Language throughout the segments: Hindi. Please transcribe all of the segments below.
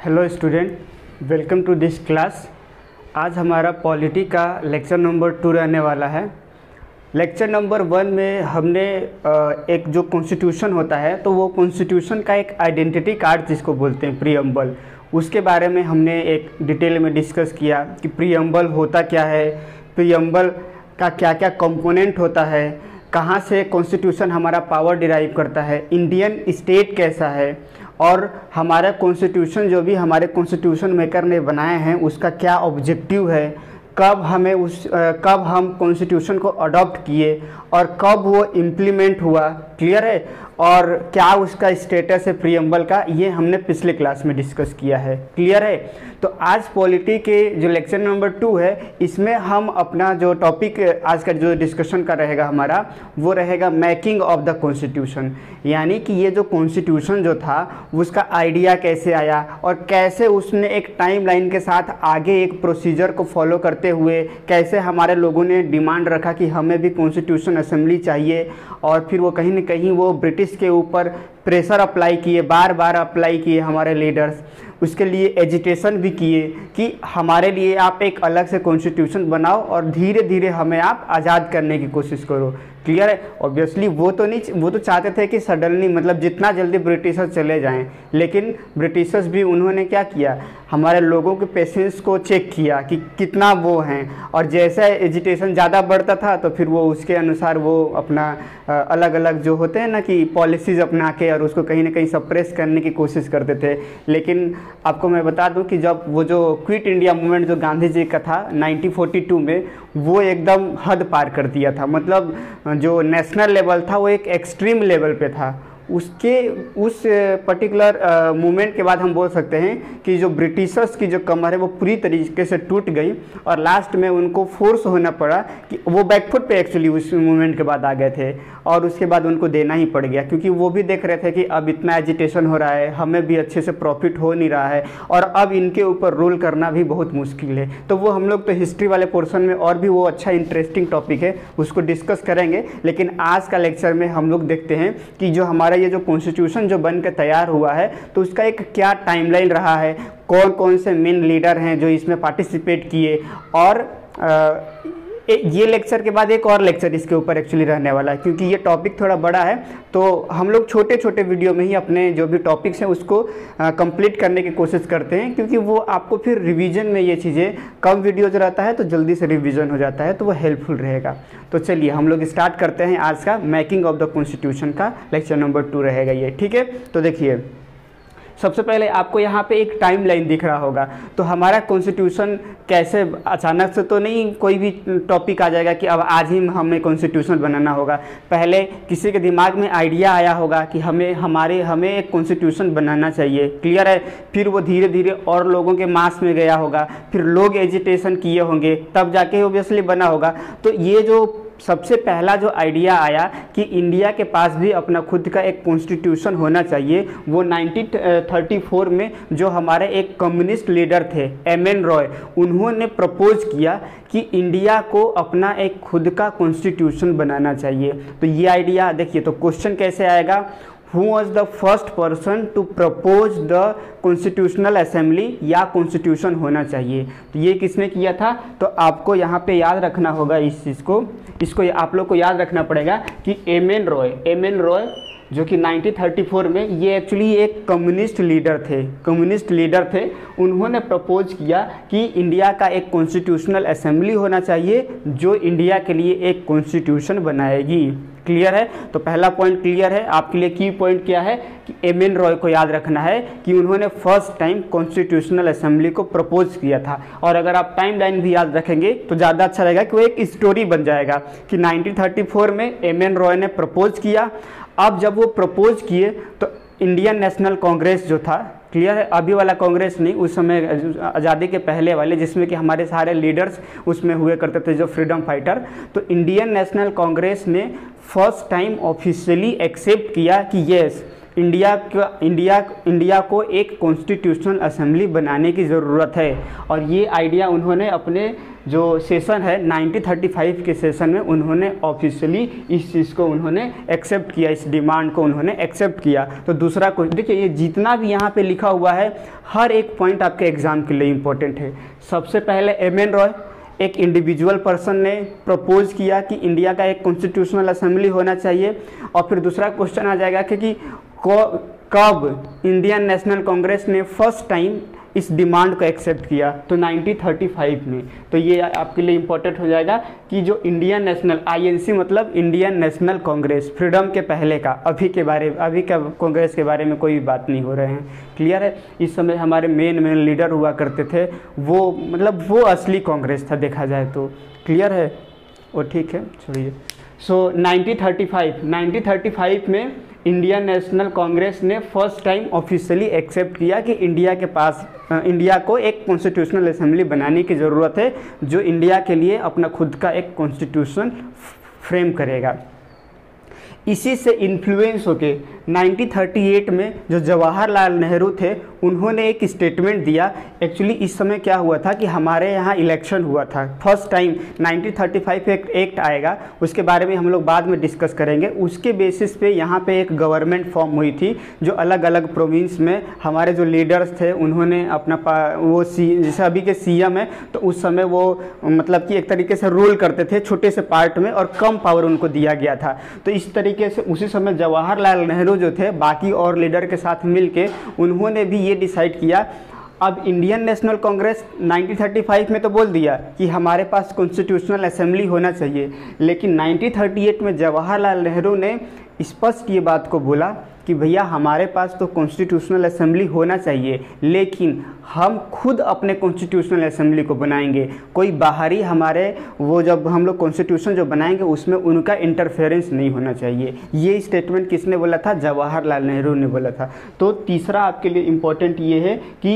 Hello student, welcome to this class. आज हमारा पॉलिटी का लेक्चर नंबर 2 रहने वाला है। लेक्चर नंबर 1 में हमने एक जो कॉन्स्टिट्यूशन होता है तो वो कॉन्स्टिट्यूशन का एक आइडेंटिटी कार्ड जिसको बोलते हैं प्रीएम्बल, उसके बारे में हमने एक डिटेल में डिस्कस किया कि प्रीएम्बल होता क्या है, प्रीएम्बल का क्या क्या कंपोनेंट होता है, कहाँ से कॉन्स्टिट्यूशन हमारा पावर डिराइव करता है, इंडियन स्टेट कैसा है और हमारा कॉन्स्टिट्यूशन जो भी हमारे कॉन्स्टिट्यूशन मेकर ने बनाए हैं उसका क्या ऑब्जेक्टिव है, कब हम कॉन्स्टिट्यूशन को अडॉप्ट किए और कब वो इम्प्लीमेंट हुआ, क्लियर है, और क्या उसका स्टेटस है प्रीएम्बल का, ये हमने पिछले क्लास में डिस्कस किया है, क्लियर है। तो आज पॉलिटी के जो लेक्चर नंबर 2 है इसमें हम अपना जो टॉपिक आज का जो डिस्कशन का रहेगा हमारा वो रहेगा मेकिंग ऑफ द कॉन्स्टिट्यूशन, यानी कि ये जो कॉन्स्टिट्यूशन जो था उसका आइडिया कैसे आया और कैसे उसने एक टाइम लाइन के साथ आगे एक प्रोसीजर को फॉलो करते हुए कैसे हमारे लोगों ने डिमांड रखा कि हमें भी कॉन्स्टिट्यूशन असेंबली चाहिए, और फिर वो कहीं ना कहीं वो ब्रिटिश के ऊपर प्रेशर अप्लाई किए, बार बार अप्लाई किए हमारे लीडर्स, उसके लिए एजिटेशन भी किए कि हमारे लिए आप एक अलग से कॉन्स्टिट्यूशन बनाओ और धीरे धीरे हमें आप आज़ाद करने की कोशिश करो, क्लियर है। ऑब्वियसली वो तो चाहते थे कि सडनली मतलब जितना जल्दी ब्रिटिशर्स चले जाएं, लेकिन ब्रिटिशर्स भी उन्होंने क्या किया, हमारे लोगों के पेशेंस को चेक किया कि कितना वो हैं, और जैसा एजिटेशन ज़्यादा बढ़ता था तो फिर वो उसके अनुसार वो अपना अलग अलग जो होते हैं ना कि पॉलिसीज़ अपना के और उसको कहीं ना कहीं सप्रेस करने की कोशिश करते थे। लेकिन आपको मैं बता दूं कि जब वो जो क्विट इंडिया मूवमेंट जो गांधी जी का था 1942 में, वो एकदम हद पार कर दिया था, मतलब जो नेशनल लेवल था वो एक एक्सट्रीम लेवल पे था। उस पर्टिकुलर मूवमेंट के बाद हम बोल सकते हैं कि जो ब्रिटिशर्स की जो कमर है वो पूरी तरीके से टूट गई और लास्ट में उनको फोर्स होना पड़ा कि वो बैकफुट पे एक्चुअली उस मूवमेंट के बाद आ गए थे, और उसके बाद उनको देना ही पड़ गया क्योंकि वो भी देख रहे थे कि अब इतना एजिटेशन हो रहा है, हमें भी अच्छे से प्रॉफिट हो नहीं रहा है और अब इनके ऊपर रूल करना भी बहुत मुश्किल है। तो वो हम लोग तो हिस्ट्री वाले पोर्शन में और भी वो अच्छा इंटरेस्टिंग टॉपिक है उसको डिस्कस करेंगे, लेकिन आज का लेक्चर में हम लोग देखते हैं कि जो हमारा ये जो कॉन्स्टिट्यूशन जो बन के तैयार हुआ है तो उसका एक क्या टाइमलाइन रहा है, कौन कौन से मेन लीडर हैं जो इसमें पार्टिसिपेट किए, और ये लेक्चर के बाद एक और लेक्चर इसके ऊपर एक्चुअली रहने वाला है क्योंकि ये टॉपिक थोड़ा बड़ा है। तो हम लोग छोटे छोटे वीडियो में ही अपने जो भी टॉपिक्स हैं उसको कंप्लीट करने की कोशिश करते हैं, क्योंकि वो आपको फिर रिवीजन में ये चीज़ें कम वीडियोज रहता है तो जल्दी से रिवीजन हो जाता है, तो वो हेल्पफुल रहेगा। तो चलिए हम लोग स्टार्ट करते हैं आज का मेकिंग ऑफ द कॉन्स्टिट्यूशन का लेक्चर नंबर 2 रहेगा ये, ठीक है। तो देखिए सबसे पहले आपको यहाँ पे एक टाइम लाइन दिख रहा होगा, तो हमारा कॉन्स्टिट्यूशन कैसे अचानक से तो नहीं कोई भी टॉपिक आ जाएगा कि अब आज ही हमें कॉन्स्टिट्यूशन बनाना होगा। पहले किसी के दिमाग में आइडिया आया होगा कि हमें एक कॉन्स्टिट्यूशन बनाना चाहिए, क्लियर है, फिर वो धीरे धीरे और लोगों के मास में गया होगा, फिर लोग एजिटेशन किए होंगे, तब जाके ऑब्वियसली बना होगा। तो ये जो सबसे पहला जो आइडिया आया कि इंडिया के पास भी अपना खुद का एक कॉन्स्टिट्यूशन होना चाहिए, वो 1934 में जो हमारे एक कम्युनिस्ट लीडर थे एम.एन. रॉय, उन्होंने प्रपोज किया कि इंडिया को अपना एक खुद का कॉन्स्टिट्यूशन बनाना चाहिए। तो ये आइडिया देखिए, तो क्वेश्चन कैसे आएगा, Who was the first person to propose the constitutional assembly या कॉन्स्टिट्यूशन होना चाहिए, तो ये किसने किया था। तो आपको यहाँ पे याद रखना होगा इस चीज़ को, इसको आप लोग को याद रखना पड़ेगा कि एम.एन. रॉय जो कि 1934 में ये एक्चुअली एक कम्युनिस्ट लीडर थे, उन्होंने प्रपोज किया कि इंडिया का एक कॉन्स्टिट्यूशनल असेंबली होना चाहिए जो इंडिया के लिए एक कॉन्स्टिट्यूशन बनाएगी, क्लियर है। तो पहला पॉइंट क्लियर है आपके लिए। की पॉइंट क्या है कि एम.एन. रॉय को याद रखना है कि उन्होंने फर्स्ट टाइम कॉन्स्टिट्यूशनल असेंबली को प्रपोज किया था, और अगर आप टाइम लाइन भी याद रखेंगे तो ज़्यादा अच्छा रहेगा कि वो एक स्टोरी बन जाएगा कि 1934 में एम.एन. रॉय ने प्रपोज किया। अब जब वो प्रपोज किए तो इंडियन नेशनल कांग्रेस जो था, क्लियर है, अभी वाला कांग्रेस नहीं, उस समय आज़ादी के पहले वाले जिसमें कि हमारे सारे लीडर्स उसमें हुए करते थे जो फ्रीडम फाइटर, तो इंडियन नेशनल कांग्रेस ने फर्स्ट टाइम ऑफिशियली एक्सेप्ट किया कि यस इंडिया को एक कॉन्स्टिट्यूशनल असेंबली बनाने की ज़रूरत है, और ये आइडिया उन्होंने अपने जो सेशन है 1935 के सेशन में उन्होंने ऑफिशियली इस चीज़ को उन्होंने एक्सेप्ट किया, इस डिमांड को उन्होंने एक्सेप्ट किया। तो दूसरा क्वेश्चन देखिए, ये जितना भी यहाँ पे लिखा हुआ है हर एक पॉइंट आपके एग्जाम के लिए इम्पोर्टेंट है। सबसे पहले एम.एन. रॉय एक इंडिविजुअल पर्सन ने प्रपोज किया कि इंडिया का एक कॉन्स्टिट्यूशनल असेंबली होना चाहिए। और फिर दूसरा क्वेश्चन आ जाएगा कि कब इंडियन नेशनल कांग्रेस ने फर्स्ट टाइम इस डिमांड को एक्सेप्ट किया, तो 1935 में। तो ये आपके लिए इम्पोर्टेंट हो जाएगा कि जो इंडियन नेशनल INC मतलब इंडियन नेशनल कांग्रेस, फ्रीडम के पहले का, अभी का कांग्रेस के बारे में कोई बात नहीं हो रहे हैं। क्लियर है? इस समय हमारे मेन लीडर हुआ करते थे, वो मतलब वो असली कांग्रेस था देखा जाए तो। क्लियर है? वो ठीक है, छोड़िए। सो 1935 में इंडियन नेशनल कांग्रेस ने फर्स्ट टाइम ऑफिशियली एक्सेप्ट किया कि इंडिया को एक कॉन्स्टिट्यूशनल असेंबली बनाने की ज़रूरत है, जो इंडिया के लिए अपना खुद का एक कॉन्स्टिट्यूशन फ्रेम करेगा। इसी से इन्फ्लुएंस होके 1938 में जो जवाहरलाल नेहरू थे उन्होंने एक स्टेटमेंट दिया। एक्चुअली इस समय क्या हुआ था कि हमारे यहाँ इलेक्शन हुआ था फर्स्ट टाइम। 1935 एक एक्ट आएगा, उसके बारे में हम लोग बाद में डिस्कस करेंगे। उसके बेसिस पे यहाँ पे एक गवर्नमेंट फॉर्म हुई थी, जो अलग अलग प्रोविंस में हमारे जो लीडर्स थे उन्होंने अपना वो जैसे अभी के CM है, तो उस समय वो मतलब कि एक तरीके से रूल करते थे छोटे से पार्ट में और कम पावर उनको दिया गया था। तो इस तरीके से उसी समय जवाहरलाल नेहरू जो थे बाकी और लीडर के साथ मिलके उन्होंने भी ये डिसाइड किया। अब इंडियन नेशनल कांग्रेस 1935 में तो बोल दिया कि हमारे पास कॉन्स्टिट्यूशनल असेंबली होना चाहिए, लेकिन 1938 में जवाहरलाल नेहरू ने स्पष्ट ये बात को बोला कि भैया हमारे पास तो कॉन्स्टिट्यूशनल असेंबली होना चाहिए, लेकिन हम खुद अपने कॉन्स्टिट्यूशनल असेंबली को बनाएंगे। कोई बाहरी हमारे वो जब हम लोग कॉन्स्टिट्यूशन जो बनाएंगे उसमें उनका इंटरफेरेंस नहीं होना चाहिए। ये स्टेटमेंट किसने बोला था? जवाहरलाल नेहरू ने बोला था। तो तीसरा आपके लिए इम्पोर्टेंट ये है कि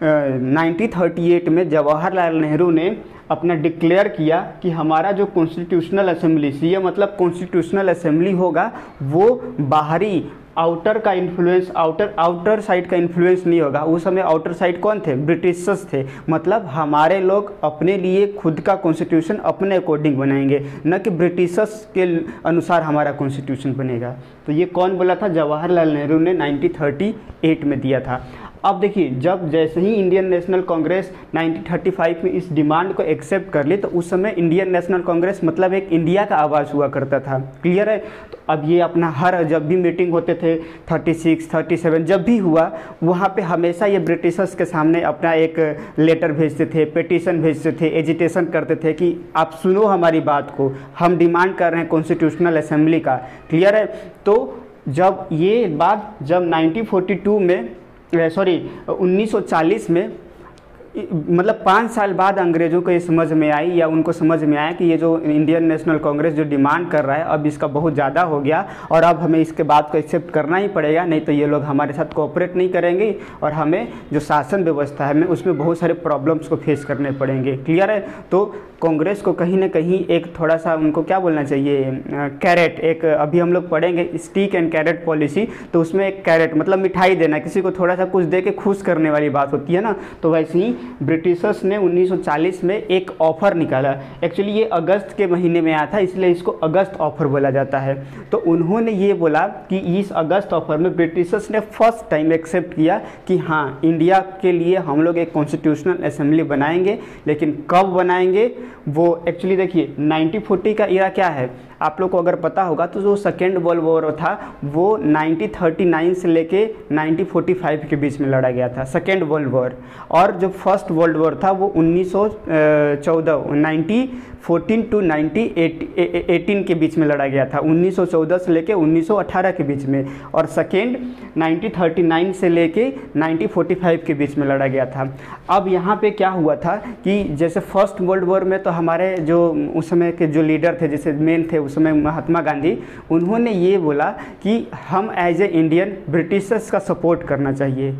1938 में जवाहरलाल नेहरू ने अपना डिक्लेयर किया कि हमारा जो कॉन्स्टिट्यूशनल असेंबली, ये मतलब कॉन्स्टिट्यूशनल असेंबली होगा, वो बाहरी आउटर का इन्फ्लुएंस, आउटर साइड का इन्फ्लुएंस नहीं होगा। उस समय आउटर साइड कौन थे? ब्रिटिशर्स थे। मतलब हमारे लोग अपने लिए खुद का कॉन्स्टिट्यूशन अपने अकॉर्डिंग बनाएंगे, न कि ब्रिटिशर्स के अनुसार हमारा कॉन्स्टिट्यूशन बनेगा। तो ये कौन बोला था? जवाहरलाल नेहरू ने 1938 में दिया था। अब देखिए, जब जैसे ही इंडियन नेशनल कांग्रेस 1935 में इस डिमांड को एक्सेप्ट कर ली, तो उस समय इंडियन नेशनल कांग्रेस मतलब एक इंडिया का आवाज़ हुआ करता था। क्लियर है? तो अब ये अपना हर जब भी मीटिंग होते थे 36, 37 जब भी हुआ, वहाँ पे हमेशा ये ब्रिटिशर्स के सामने अपना एक लेटर भेजते थे, पिटीशन भेजते थे, एजिटेशन करते थे कि आप सुनो हमारी बात को, हम डिमांड कर रहे हैं कॉन्स्टिट्यूशनल असेंबली का। क्लियर है? तो जब ये बात जब 1942 में 1940 में मतलब 5 साल बाद अंग्रेज़ों को ये समझ में आई, या उनको समझ में आया कि ये जो इंडियन नेशनल कांग्रेस जो डिमांड कर रहा है अब इसका बहुत ज़्यादा हो गया और अब हमें इसके बात को एक्सेप्ट करना ही पड़ेगा, नहीं तो ये लोग हमारे साथ कोऑपरेट नहीं करेंगे और हमें जो शासन व्यवस्था है उसमें बहुत सारे प्रॉब्लम्स को फेस करने पड़ेंगे। क्लियर है? तो कांग्रेस को कहीं ना कहीं एक थोड़ा सा उनको क्या बोलना चाहिए, कैरेट, एक अभी हम लोग पढ़ेंगे स्टिक एंड कैरेट पॉलिसी, तो उसमें एक कैरेट मतलब मिठाई देना, किसी को थोड़ा सा कुछ दे के खुश करने वाली बात होती है ना। तो वैसे ही ब्रिटिशर्स ने 1940 में एक ऑफ़र निकाला। एक्चुअली ये अगस्त के महीने में आया था, इसलिए इसको अगस्त ऑफ़र बोला जाता है। तो उन्होंने ये बोला कि इस अगस्त ऑफ़र में ब्रिटिशर्स ने फर्स्ट टाइम एक्सेप्ट किया कि हाँ, इंडिया के लिए हम लोग एक कॉन्स्टिट्यूशनल असेंबली बनाएंगे, लेकिन कब बनाएंगे वो एक्चुअली देखिए 1940 का इरा क्या है आप लोग को अगर पता होगा तो जो सेकेंड वर्ल्ड वॉर था वो 1939 से लेके 1945 के बीच में लड़ा गया था, सेकेंड वर्ल्ड वॉर। और जो फर्स्ट वर्ल्ड वॉर था वो 1914 टू 1918 के बीच में लड़ा गया था, 1914 से लेके 1918 के बीच में, और सेकेंड 1939 से लेके 1945 के बीच में लड़ा गया था। अब यहाँ पे क्या हुआ था कि जैसे फर्स्ट वर्ल्ड वॉर में तो हमारे जो उस समय के जो लीडर थे, जैसे मेन थे उस समय महात्मा गांधी, उन्होंने ये बोला कि हम एज ए इंडियन ब्रिटिशर्स का सपोर्ट करना चाहिए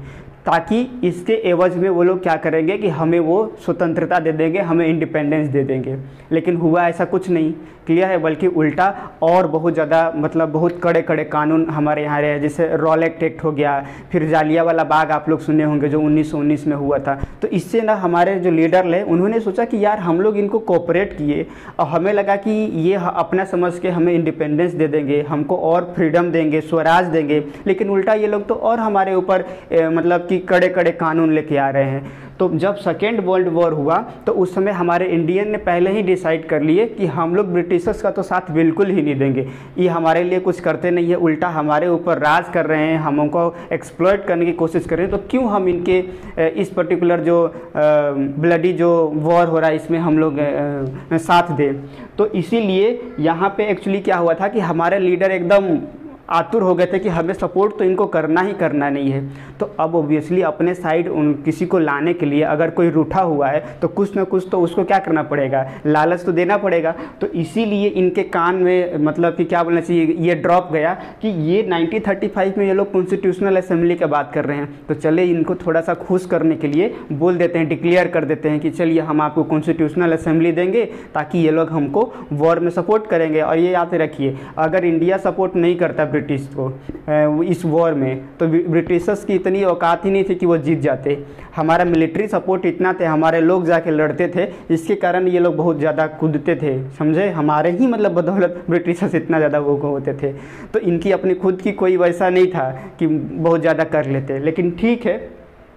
ताकि इसके एवज में वो लोग क्या करेंगे कि हमें वो स्वतंत्रता दे देंगे, हमें इंडिपेंडेंस दे देंगे। लेकिन हुआ ऐसा कुछ नहीं, क्लियर है, बल्कि उल्टा और बहुत ज़्यादा मतलब बहुत कड़े कड़े कानून हमारे यहाँ रहे, जैसे रॉलेट एक्ट हो गया, फिर जालियांवाला बाग आप लोग सुने होंगे जो 1919 में हुआ था। तो इससे ना हमारे जो लीडर ले उन्होंने सोचा कि यार हम लोग इनको कोऑपरेट किए और हमें लगा कि ये अपना समझ के हमें इंडिपेंडेंस दे देंगे, हमको और फ्रीडम देंगे, स्वराज देंगे, लेकिन उल्टा ये लोग तो और हमारे ऊपर मतलब कि कड़े कड़े कानून लेके आ रहे हैं। तो जब सेकेंड वर्ल्ड वॉर हुआ तो उस समय हमारे इंडियन ने पहले ही डिसाइड कर लिए कि हम लोग ब्रिटिशर्स का तो साथ बिल्कुल ही नहीं देंगे, ये हमारे लिए कुछ करते नहीं है, उल्टा हमारे ऊपर राज कर रहे हैं, हमको एक्सप्लॉइट करने की कोशिश कर रहे हैं, तो क्यों हम इनके इस पर्टिकुलर जो ब्लडी जो वॉर हो रहा है इसमें हम लोग साथ दें। तो इसीलिए यहाँ पे एक्चुअली क्या हुआ था कि हमारे लीडर एकदम आतुर हो गए थे कि हमें सपोर्ट तो इनको करना ही करना नहीं है। तो अब ऑब्वियसली अपने साइड उन किसी को लाने के लिए अगर कोई रूठा हुआ है तो कुछ ना कुछ तो उसको क्या करना पड़ेगा, लालच तो देना पड़ेगा। तो इसीलिए इनके कान में मतलब कि क्या बोलना चाहिए, ये ड्रॉप गया कि ये 1935 में ये लोग कॉन्स्टिट्यूशनल असेंबली की बात कर रहे हैं, तो चले इनको थोड़ा सा खुश करने के लिए बोल देते हैं, डिक्लेयर कर देते हैं कि चलिए हम आपको कॉन्स्टिट्यूशनल असेंबली देंगे ताकि ये लोग हमको वॉर में सपोर्ट करेंगे। और ये याद रखिए, अगर इंडिया सपोर्ट नहीं करता ब्रिटिश को इस वॉर में तो ब्रिटिशर्स की इतनी औकात ही नहीं थी कि वो जीत जाते। हमारा मिलिट्री सपोर्ट इतना थे, हमारे लोग जाके लड़ते थे, इसके कारण ये लोग बहुत ज़्यादा कूदते थे, समझे, हमारे ही मतलब बदौलत ब्रिटिशर्स इतना ज़्यादा वो होते थे। तो इनकी अपनी खुद की कोई वैसा नहीं था कि बहुत ज़्यादा कर लेते, लेकिन ठीक है।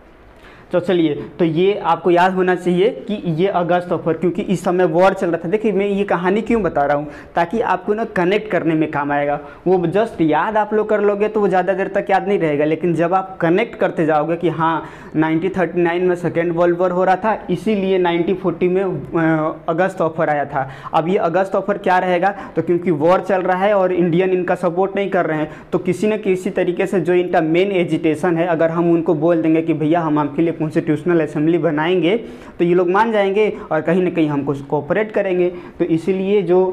तो चलिए, तो ये आपको याद होना चाहिए कि ये अगस्त ऑफर, क्योंकि इस समय वॉर चल रहा था। देखिए मैं ये कहानी क्यों बता रहा हूँ, ताकि आपको ना कनेक्ट करने में काम आएगा। वो जस्ट याद आप लोग कर लोगे तो वो ज़्यादा देर तक याद नहीं रहेगा, लेकिन जब आप कनेक्ट करते जाओगे कि हाँ 1939 में सेकेंड वर्ल्ड वॉर हो रहा था, इसीलिए 1940 में अगस्त ऑफर आया था। अब ये अगस्त ऑफर क्या रहेगा, तो क्योंकि वॉर चल रहा है और इंडियन इनका सपोर्ट नहीं कर रहे हैं, तो किसी न किसी तरीके से जो इनका मेन एजिटेशन है, अगर हम उनको बोल देंगे कि भैया हम आपके लिए कॉन्स्टिट्यूशनल असेंबली बनाएंगे, तो ये लोग मान जाएंगे और कहीं ना कहीं हमको कोऑपरेट करेंगे। तो इसीलिए जो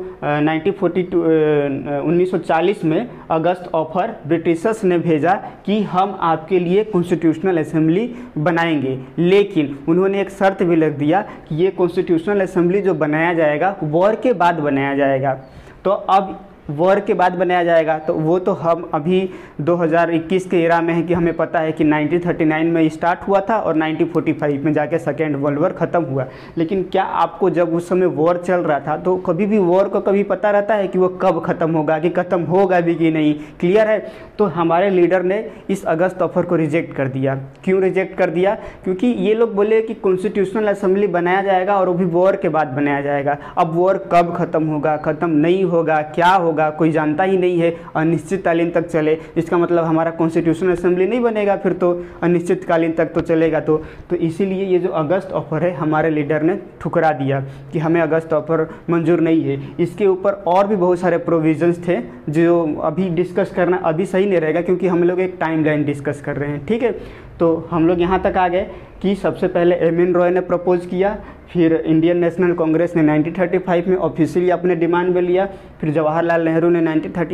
1940 में अगस्त ऑफर ब्रिटिशर्स ने भेजा कि हम आपके लिए कॉन्स्टिट्यूशनल असेंबली बनाएंगे, लेकिन उन्होंने एक शर्त भी लग दिया कि ये कॉन्स्टिट्यूशनल असेंबली जो बनाया जाएगा वॉर के बाद बनाया जाएगा। तो अब वॉर के बाद बनाया जाएगा, तो वो तो हम अभी 2021 के एरा में है कि हमें पता है कि 1939 में स्टार्ट हुआ था और 1945 में जाके सेकेंड वर्ल्ड वॉर ख़त्म हुआ। लेकिन क्या आपको जब उस समय वॉर चल रहा था तो कभी भी वॉर को कभी पता रहता है कि वो कब ख़त्म होगा, कि ख़त्म होगा भी कि नहीं, क्लियर है। तो हमारे लीडर ने इस अगस्त ऑफर को रिजेक्ट कर दिया। क्यों रिजेक्ट कर दिया, क्योंकि ये लोग बोले कि कॉन्स्टिट्यूशनल असेंबली बनाया जाएगा और वो भी वॉर के बाद बनाया जाएगा। अब वॉर कब ख़त्म होगा, ख़त्म नहीं होगा, क्या होगा कोई जानता ही नहीं है, अनिश्चितकालीन तक चले, इसका मतलब हमारा कॉन्स्टिट्यूशनल असेंबली नहीं बनेगा, फिर तो अनिश्चितकालीन तक तो चलेगा। तो इसीलिए ये जो अगस्त ऑफर है हमारे लीडर ने ठुकरा दिया कि हमें अगस्त ऑफर मंजूर नहीं है। इसके ऊपर और भी बहुत सारे प्रोविजंस थे जो अभी डिस्कस करना अभी सही नहीं रहेगा, क्योंकि हम लोग एक टाइमलाइन डिस्कस कर रहे हैं, ठीक है। तो हम लोग यहाँ तक आ गए कि सबसे पहले एम.एन. रॉय ने प्रपोज किया, फिर इंडियन नेशनल कांग्रेस ने 1935 में ऑफिशियली अपने डिमांड में लिया, फिर जवाहरलाल नेहरू ने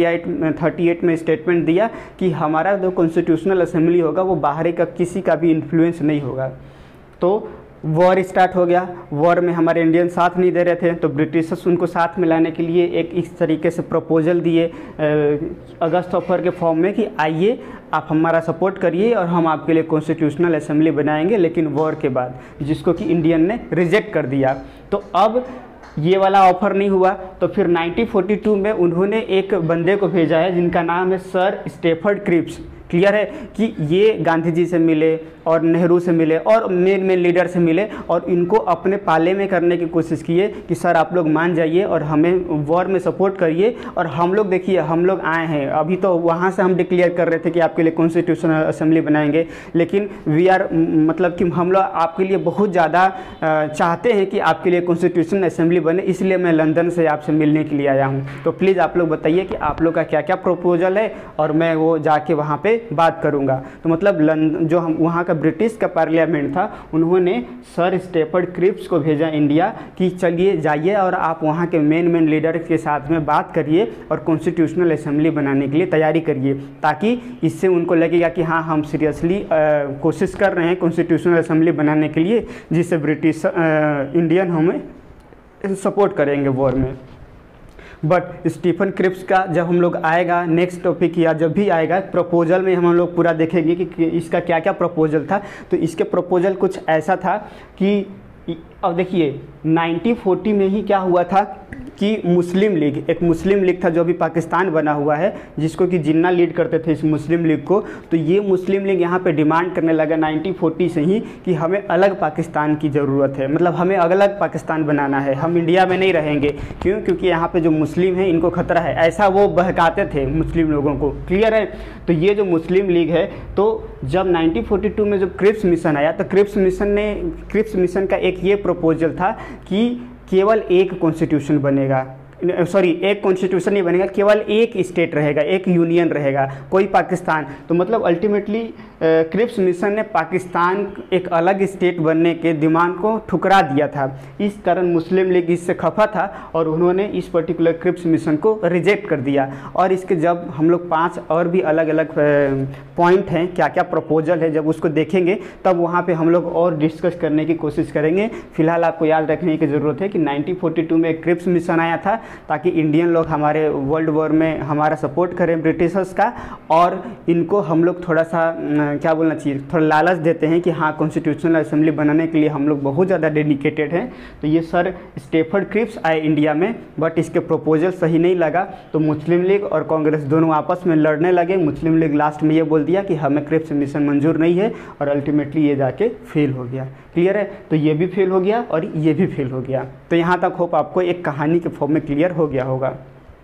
1938 में स्टेटमेंट दिया कि हमारा जो कॉन्स्टिट्यूशनल असेंबली होगा वो बाहरी का किसी का भी इन्फ्लुएंस नहीं होगा। तो वॉर स्टार्ट हो गया। वॉर में हमारे इंडियन साथ नहीं दे रहे थे, तो ब्रिटिशर्स उनको साथ में लाने के लिए एक इस तरीके से प्रपोजल दिए अगस्त ऑफर के फॉर्म में कि आइए आप हमारा सपोर्ट करिए और हम आपके लिए कॉन्स्टिट्यूशनल असेंबली बनाएंगे, लेकिन वॉर के बाद, जिसको कि इंडियन ने रिजेक्ट कर दिया। तो अब ये वाला ऑफर नहीं हुआ, तो फिर 1942 में उन्होंने एक बंदे को भेजा है जिनका नाम है सर स्टेफर्ड क्रिप्स। क्लियर है कि ये गांधी जी से मिले और नेहरू से मिले और मेन लीडर से मिले और इनको अपने पाले में करने की कोशिश किए कि सर आप लोग मान जाइए और हमें वॉर में सपोर्ट करिए। और हम लोग देखिए, हम लोग आए हैं, अभी तो वहाँ से हम डिक्लेयर कर रहे थे कि आपके लिए कॉन्स्टिट्यूशनल असेंबली बनाएंगे, लेकिन वी आर मतलब कि हम लोग आपके लिए बहुत ज़्यादा चाहते हैं कि आपके लिए कॉन्स्टिट्यूशनल असेंबली बने, इसलिए मैं लंदन से आपसे मिलने के लिए आया हूँ। तो प्लीज़ आप लोग बताइए कि आप लोग का क्या क्या प्रपोजल है और मैं वो जाके वहाँ पर बात करूँगा। तो मतलब जो हम वहाँ का ब्रिटिश का पार्लियामेंट था, उन्होंने सर स्टेफर्ड क्रिप्स को भेजा इंडिया कि चलिए जाइए और आप वहाँ के मेन लीडर के साथ में बात करिए और कॉन्स्टिट्यूशनल असेंबली बनाने के लिए तैयारी करिए, ताकि इससे उनको लगेगा कि हाँ हम सीरियसली कोशिश कर रहे हैं कॉन्स्टिट्यूशनल असेंबली बनाने के लिए, जिससे ब्रिटिश इंडियन हमें सपोर्ट करेंगे वॉर में। बट स्टीफन क्रिप्स का जब हम लोग आएगा नेक्स्ट टॉपिक या जब भी आएगा प्रपोजल में हम लोग पूरा देखेंगे कि इसका क्या क्या प्रपोजल था। तो इसके प्रपोजल कुछ ऐसा था कि अब देखिए 1940 में ही क्या हुआ था कि मुस्लिम लीग, एक मुस्लिम लीग था जो अभी पाकिस्तान बना हुआ है, जिसको कि जिन्ना लीड करते थे इस मुस्लिम लीग को। तो ये मुस्लिम लीग यहाँ पे डिमांड करने लगा 1940 से ही कि हमें अलग पाकिस्तान की ज़रूरत है, मतलब हमें अलग पाकिस्तान बनाना है, हम इंडिया में नहीं रहेंगे। क्यों? क्योंकि यहाँ पे जो मुस्लिम हैं इनको खतरा है, ऐसा वो बहकाते थे मुस्लिम लोगों को। क्लियर है? तो ये जो मुस्लिम लीग है, तो जब 1942 में जब क्रिप्स मिशन आया तो क्रिप्स मिशन का एक ये प्रपोजल था कि केवल एक कॉन्स्टिट्यूशन बनेगा, सॉरी एक कॉन्स्टिट्यूशन नहीं बनेगा, केवल एक स्टेट रहेगा, एक यूनियन रहेगा, कोई पाकिस्तान। तो मतलब अल्टीमेटली क्रिप्स मिशन ने पाकिस्तान एक अलग स्टेट बनने के डिमांड को ठुकरा दिया था। इस कारण मुस्लिम लीग इससे खफा था और उन्होंने इस पर्टिकुलर क्रिप्स मिशन को रिजेक्ट कर दिया। और इसके जब हम लोग 5 और भी अलग अलग पॉइंट हैं, क्या क्या प्रपोजल है, जब उसको देखेंगे तब वहाँ पे हम लोग और डिस्कस करने की कोशिश करेंगे। फिलहाल आपको याद रखने की ज़रूरत है कि 1942 में क्रिप्स मिशन आया था ताकि इंडियन लोग हमारे वर्ल्ड वॉर में हमारा सपोर्ट करें ब्रिटिशर्स का, और इनको हम लोग थोड़ा सा क्या बोलना चाहिए, थोड़ा लालच देते हैं कि हाँ कॉन्स्टिट्यूशनल असेंबली बनाने के लिए हम लोग बहुत ज़्यादा डेडिकेटेड हैं। तो ये सर स्टेफर्ड क्रिप्स आए इंडिया में, बट इसके प्रपोजल सही नहीं लगा, तो मुस्लिम लीग और कांग्रेस दोनों आपस में लड़ने लगे। मुस्लिम लीग लास्ट में ये बोल दिया कि हमें क्रिप्स मिशन मंजूर नहीं है, और अल्टीमेटली ये जाके फेल हो गया। क्लियर है? तो ये भी फेल हो गया और ये भी फेल हो गया। तो यहाँ तक होप आपको एक कहानी के फॉर्म में क्लियर हो गया होगा।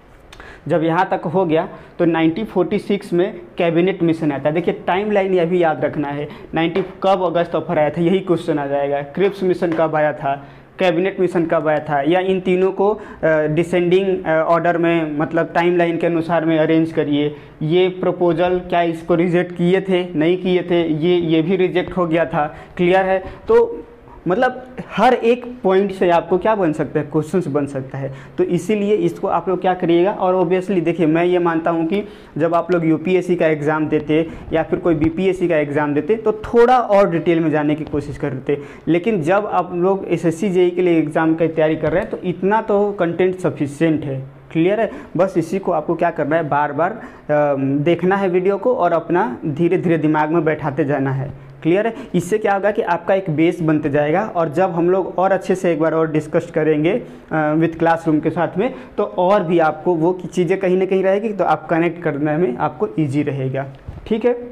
जब यहाँ तक हो गया तो 1946 में कैबिनेट मिशन आता है। देखिए टाइम लाइन ये भी याद रखना है, कब अगस्त ऑफर आया था, यही क्वेश्चन आ जाएगा। क्रिप्स मिशन कब आया था, कैबिनेट मिशन कब आया था, या इन तीनों को डिसेंडिंग ऑर्डर में, मतलब टाइम लाइन के अनुसार में अरेंज करिए। ये प्रपोजल क्या इसको रिजेक्ट किए थे, नहीं किए थे, ये भी रिजेक्ट हो गया था। क्लियर है? तो मतलब हर एक पॉइंट से आपको क्या बन सकता है, क्वेश्चंस बन सकता है। तो इसीलिए इसको आप लोग क्या करिएगा। और ऑब्वियसली देखिए मैं ये मानता हूँ कि जब आप लोग यूपीएससी का एग्ज़ाम देते या फिर कोई बीपीएससी का एग्ज़ाम देते तो थोड़ा और डिटेल में जाने की कोशिश करते, लेकिन जब आप लोग एसएससी जेईई के लिए एग्ज़ाम की तैयारी कर रहे हैं तो इतना तो कंटेंट सफिशिएंट है। क्लियर है? बस इसी को आपको क्या करना है, बार बार देखना है वीडियो को और अपना धीरे धीरे दिमाग में बैठाते जाना है। क्लियर है? इससे क्या होगा कि आपका एक बेस बनते जाएगा, और जब हम लोग और अच्छे से एक बार और डिस्कस करेंगे विद क्लासरूम के साथ में, तो और भी आपको वो चीज़ें कहीं ना कहीं रहेगी, तो आप कनेक्ट करने में आपको ईजी रहेगा। ठीक है?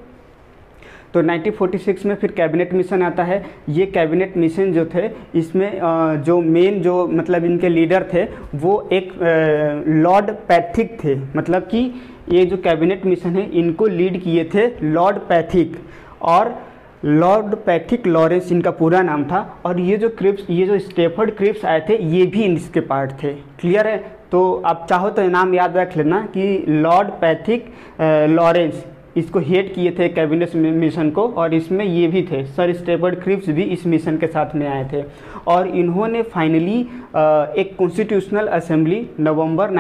तो 1946 में फिर कैबिनेट मिशन आता है। ये कैबिनेट मिशन जो थे, इसमें जो मेन जो मतलब इनके लीडर थे वो एक लॉर्ड पैथिक थे। मतलब कि ये जो कैबिनेट मिशन है इनको लीड किए थे लॉर्ड पैथिक, और लॉर्ड पैथिक लॉरेंस इनका पूरा नाम था। और ये जो स्टेफर्ड क्रिप्स आए थे ये भी इसके पार्ट थे। क्लियर है? तो आप चाहो तो नाम याद रख लेना कि लॉर्ड पैथिक लॉरेंस इसको हेड किए थे कैबिनेट मिशन को, और इसमें ये भी थे सर स्टेफर्ड क्रिप्स भी इस मिशन के साथ में आए थे। और इन्होंने फाइनली एक कॉन्स्टिट्यूशनल असेंबली नवंबर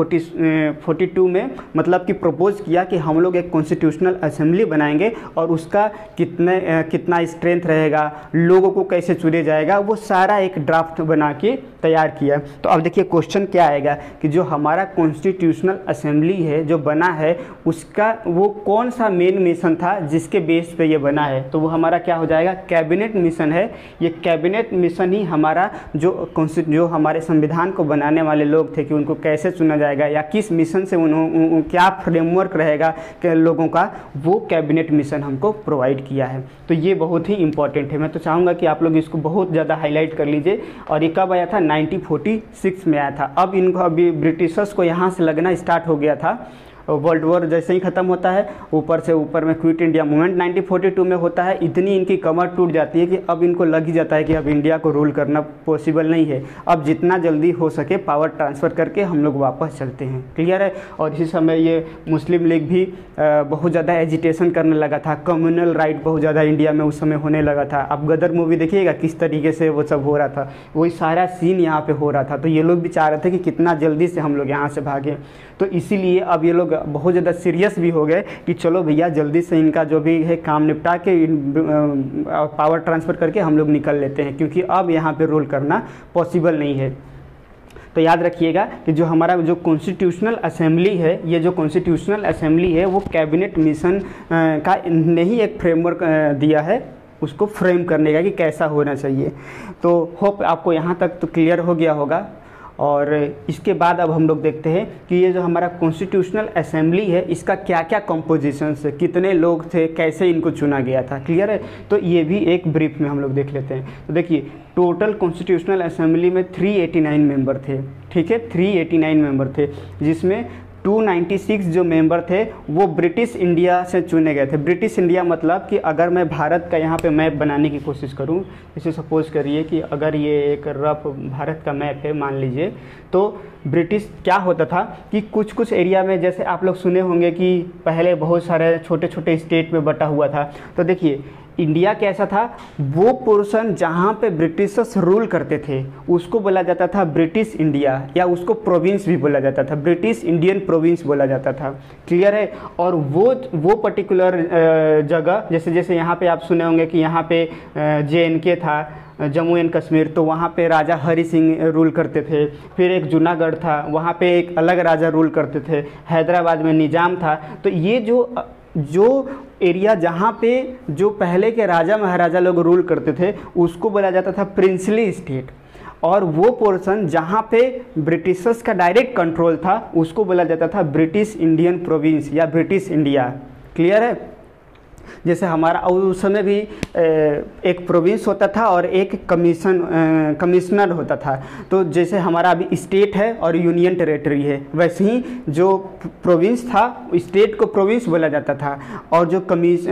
1942 में मतलब कि प्रपोज किया कि हम लोग एक कॉन्स्टिट्यूशनल असेंबली बनाएंगे, और उसका कितना स्ट्रेंथ रहेगा, लोगों को कैसे चुने जाएगा, वो सारा एक ड्राफ्ट बना के तैयार किया। तो अब देखिए क्वेश्चन क्या आएगा कि जो हमारा कॉन्स्टिट्यूशनल असेंबली है जो बना है, उसका वो कौन सा मेन मिशन था जिसके बेस पे ये बना है। तो वो हमारा क्या हो जाएगा, कैबिनेट मिशन है। ये कैबिनेट मिशन ही हमारा जो हमारे संविधान को बनाने वाले लोग थे कि उनको कैसे चुना जाएगा या किस मिशन से क्या फ्रेमवर्क रहेगा के लोगों का, वो कैबिनेट मिशन हमको प्रोवाइड किया है। तो ये बहुत ही इंपॉर्टेंट है। मैं तो चाहूँगा कि आप लोग इसको बहुत ज़्यादा हाईलाइट कर लीजिए। और ये कब आया था, 1946 में आया था। अब इनको अभी ब्रिटिशर्स को यहाँ से लगना स्टार्ट हो गया था वर्ल्ड वॉर जैसे ही ख़त्म होता है, ऊपर से ऊपर में क्विट इंडिया मूवमेंट 1942 में होता है। इतनी इनकी कमर टूट जाती है कि अब इनको लग ही जाता है कि अब इंडिया को रूल करना पॉसिबल नहीं है, अब जितना जल्दी हो सके पावर ट्रांसफ़र करके हम लोग वापस चलते हैं। क्लियर है। और इसी समय ये मुस्लिम लीग भी बहुत ज़्यादा एजिटेशन करने लगा था, कम्युनल राइट बहुत ज़्यादा इंडिया में उस समय होने लगा था। अब गदर मूवी देखिएगा किस तरीके से वो सब हो रहा था, वही सारा सीन यहाँ पे हो रहा था। तो ये लोग भी चाह रहे थे कि कितना जल्दी से हम लोग यहाँ से भागें, तो इसीलिए अब ये लोग बहुत ज़्यादा सीरियस भी हो गए कि चलो भैया जल्दी से इनका जो भी है काम निपटा के पावर ट्रांसफ़र करके हम लोग निकल लेते हैं, क्योंकि अब यहाँ पे रूल करना पॉसिबल नहीं है। तो याद रखिएगा कि जो हमारा जो कॉन्स्टिट्यूशनल असेंबली है, ये जो कॉन्स्टिट्यूशनल असेंबली है वो कैबिनेट मिशन का ने ही एक फ्रेमवर्क दिया है उसको फ्रेम करने का कि कैसा होना चाहिए। तो होप आपको यहाँ तक तो क्लियर हो गया होगा। और इसके बाद अब हम लोग देखते हैं कि ये जो हमारा कॉन्स्टिट्यूशनल असेंबली है इसका क्या क्या कंपोजिशन है, कितने लोग थे, कैसे इनको चुना गया था। क्लियर है। तो ये भी एक ब्रीफ में हम लोग देख लेते हैं। तो देखिए टोटल कॉन्स्टिट्यूशनल असेंबली में 389 मेंबर थे। ठीक है, 389 मेंबर थे, जिसमें 296 जो मेंबर थे वो ब्रिटिश इंडिया से चुने गए थे। ब्रिटिश इंडिया मतलब कि अगर मैं भारत का यहाँ पे मैप बनाने की कोशिश करूँ, जैसे सपोज करिए कि अगर ये एक रफ भारत का मैप है मान लीजिए, तो ब्रिटिश क्या होता था कि कुछ कुछ एरिया में, जैसे आप लोग सुने होंगे कि पहले बहुत सारे छोटे छोटे स्टेट में बटा हुआ था। तो देखिए इंडिया कैसा था, वो पोर्शन जहाँ पे ब्रिटिशर्स रूल करते थे उसको बोला जाता था ब्रिटिश इंडिया, या उसको प्रोविंस भी बोला जाता था, ब्रिटिश इंडियन प्रोविंस बोला जाता था। क्लियर है। और वो पर्टिकुलर जगह, जैसे जैसे यहाँ पे आप सुने होंगे कि यहाँ पे JNK था, जम्मू एंड कश्मीर, तो वहाँ पे राजा हरि सिंह रूल करते थे। फिर एक जूनागढ़ था, वहाँ पे एक अलग राजा रूल करते थे। हैदराबाद में निज़ाम था। तो ये जो एरिया जहाँ पे जो पहले के राजा महाराजा लोग रूल करते थे उसको बोला जाता था प्रिंसली स्टेट, और वो पोर्शन जहाँ पे ब्रिटिशर्स का डायरेक्ट कंट्रोल था उसको बोला जाता था ब्रिटिश इंडियन प्रोविंस या ब्रिटिश इंडिया। क्लियर है। जैसे हमारा उस समय भी एक प्रोविंस होता था और एक कमिश्नर होता था। तो जैसे हमारा अभी स्टेट है और यूनियन टेरेटरी है, वैसे ही जो प्रोविंस था स्टेट को प्रोविंस बोला जाता था, और जो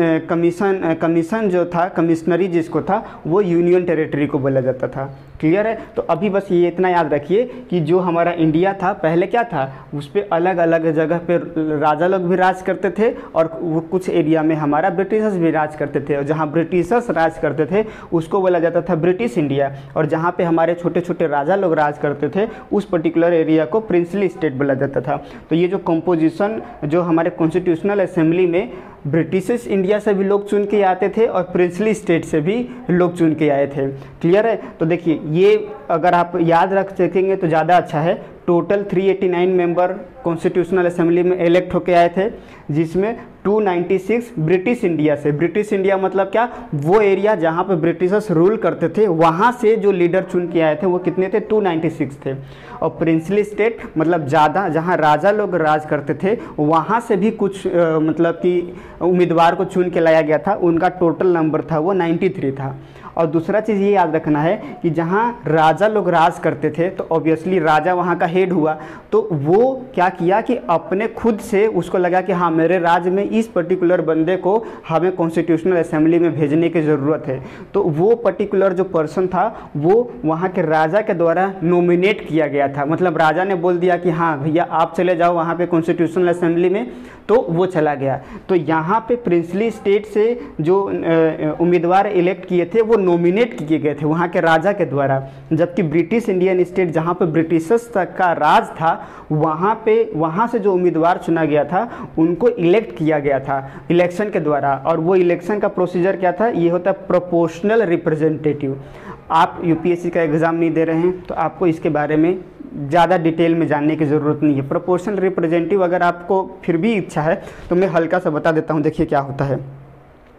कमीशन जो था, कमिश्नरी जिसको था, वो यूनियन टेरेटरी को बोला जाता था। क्लियर है। तो अभी बस ये इतना याद रखिए कि जो हमारा इंडिया था पहले क्या था, उस पर अलग अलग जगह पे राजा लोग भी राज करते थे, और वो कुछ एरिया में हमारा ब्रिटिशर्स भी राज करते थे। और जहाँ ब्रिटिशर्स राज करते थे उसको बोला जाता था ब्रिटिश इंडिया, और जहाँ पे हमारे छोटे छोटे राजा लोग राज करते थे उस पर्टिकुलर एरिया को प्रिंसली स्टेट बोला जाता था। तो ये जो कंपोजिशन जो हमारे कॉन्स्टिट्यूशनल असेंबली में ब्रिटिश इंडिया से भी लोग चुन के आते थे और प्रिंसली स्टेट से भी लोग चुन के आए थे। क्लियर है। तो देखिए ये अगर आप याद रख सकेंगे तो ज़्यादा अच्छा है। टोटल 389 मेंबर कॉन्स्टिट्यूशनल असेंबली में इलेक्ट होके आए थे, जिसमें 296 ब्रिटिश इंडिया से। ब्रिटिश इंडिया मतलब क्या, वो एरिया जहाँ पे ब्रिटिशर्स रूल करते थे वहाँ से जो लीडर चुन के आए थे वो कितने थे, 296 थे। और प्रिंसली स्टेट मतलब ज़्यादा जहाँ राजा लोग राज करते थे वहाँ से भी कुछ मतलब कि उम्मीदवार को चुन के लाया गया था, उनका टोटल नंबर था वो 93 था। और दूसरा चीज़ ये याद रखना है कि जहाँ राजा लोग राज करते थे तो ऑब्वियसली राजा वहाँ का हेड हुआ, तो वो क्या किया कि अपने खुद से उसको लगा कि हाँ मेरे राज्य में इस पर्टिकुलर बंदे को हमें कॉन्स्टिट्यूशनल असेंबली में भेजने की ज़रूरत है। तो वो पर्टिकुलर जो पर्सन था वो वहाँ के राजा के द्वारा नॉमिनेट किया गया था। मतलब राजा ने बोल दिया कि हाँ भैया आप चले जाओ वहाँ पे कॉन्स्टिट्यूशनल असेंबली में, तो वो चला गया। तो यहाँ पे प्रिंसली स्टेट से जो उम्मीदवार इलेक्ट किए थे वो नॉमिनेट किए गए थे वहाँ के राजा के द्वारा, जबकि ब्रिटिश इंडियन स्टेट जहाँ पे ब्रिटिशर्स तक का राज था वहाँ से जो उम्मीदवार चुना गया था उनको इलेक्ट किया गया था इलेक्शन के द्वारा। और वो इलेक्शन का प्रोसीजर क्या था, ये होता है प्रोपोर्शनल रिप्रेजेंटेटिव। आप यूपीएससी का एग्ज़ाम नहीं दे रहे हैं तो आपको इसके बारे में ज़्यादा डिटेल में जानने की ज़रूरत नहीं है। प्रोपोर्शनल रिप्रेजेंटेटिव अगर आपको फिर भी इच्छा है तो मैं हल्का सा बता देता हूँ। देखिए क्या होता है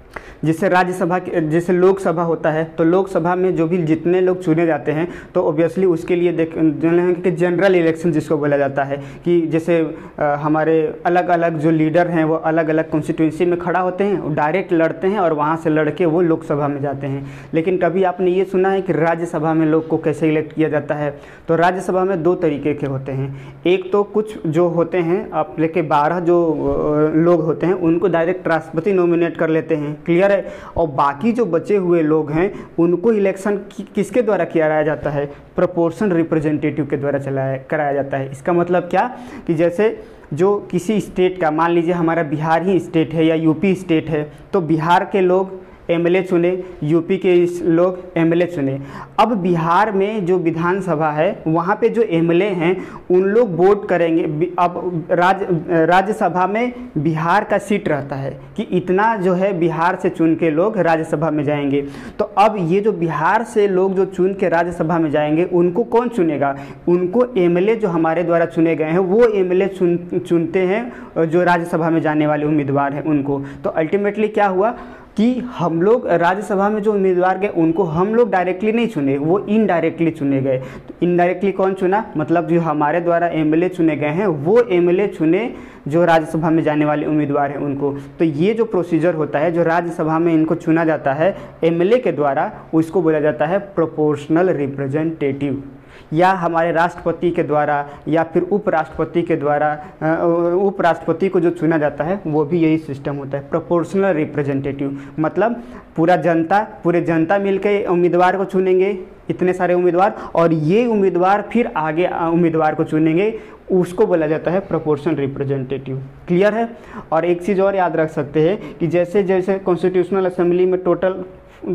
जैसे राज्यसभा जैसे लोकसभा होता है, तो लोकसभा में जो भी जितने लोग चुने जाते हैं तो ऑब्वियसली उसके लिए कि जनरल इलेक्शन जिसको बोला जाता है कि जैसे हमारे अलग अलग जो लीडर हैं वो अलग अलग कॉन्स्टिट्यूंसी में खड़ा होते हैं, डायरेक्ट लड़ते हैं और वहाँ से लड़के वो लोकसभा में जाते हैं। लेकिन कभी आपने ये सुना है कि राज्यसभा में लोग को कैसे इलेक्ट किया जाता है? तो राज्यसभा में 2 तरीके के होते हैं। एक तो कुछ जो होते हैं आप लेके 12 जो लोग होते हैं उनको डायरेक्ट राष्ट्रपति नॉमिनेट कर लेते हैं, क्लियर है। और बाकी जो बचे हुए लोग हैं उनको इलेक्शन किसके द्वारा किया जाता है? प्रोपोर्शनल रिप्रेजेंटेटिव के द्वारा कराया जाता है। इसका मतलब क्या कि जैसे जो किसी स्टेट का, मान लीजिए हमारा बिहार ही स्टेट है या यूपी स्टेट है, तो बिहार के लोग एमएलए चुने, यूपी के लोग एमएलए चुने। अब बिहार में जो विधानसभा है वहाँ पे जो एमएलए हैं उन लोग वोट करेंगे। अब राज्यसभा में बिहार का सीट रहता है कि इतना जो है बिहार से चुन के लोग राज्यसभा में जाएंगे। तो अब ये जो बिहार से लोग जो चुन के राज्यसभा में जाएंगे उनको कौन चुनेगा? उनको एमएलए जो हमारे द्वारा चुने गए हैं वो एमएलए चुनते हैं जो राज्यसभा में जाने वाले उम्मीदवार हैं उनको। तो अल्टीमेटली क्या हुआ कि हम लोग राज्यसभा में जो उम्मीदवार गए उनको हम लोग डायरेक्टली नहीं चुने, वो इनडायरेक्टली चुने गए। तो इनडायरेक्टली कौन चुना? मतलब जो हमारे द्वारा एमएलए चुने गए हैं वो एमएलए चुने जो राज्यसभा में जाने वाले उम्मीदवार हैं उनको। तो ये जो प्रोसीजर होता है जो राज्यसभा में इनको चुना जाता है एमएलए के द्वारा, उसको बोला जाता है प्रोपोर्शनल रिप्रेजेंटेटिव। या हमारे राष्ट्रपति के द्वारा या फिर उपराष्ट्रपति के द्वारा, उपराष्ट्रपति को जो चुना जाता है वो भी यही सिस्टम होता है, प्रोपोर्शनल रिप्रेजेंटेटिव। मतलब पूरे जनता मिलकर उम्मीदवार को चुनेंगे, इतने सारे उम्मीदवार, और ये उम्मीदवार फिर आगे उम्मीदवार को चुनेंगे, उसको बोला जाता है प्रोपोर्शनल रिप्रेजेंटेटिव। क्लियर है? और एक चीज़ और याद रख सकते हैं कि जैसे जैसे कॉन्स्टिट्यूशनल असेंबली में टोटल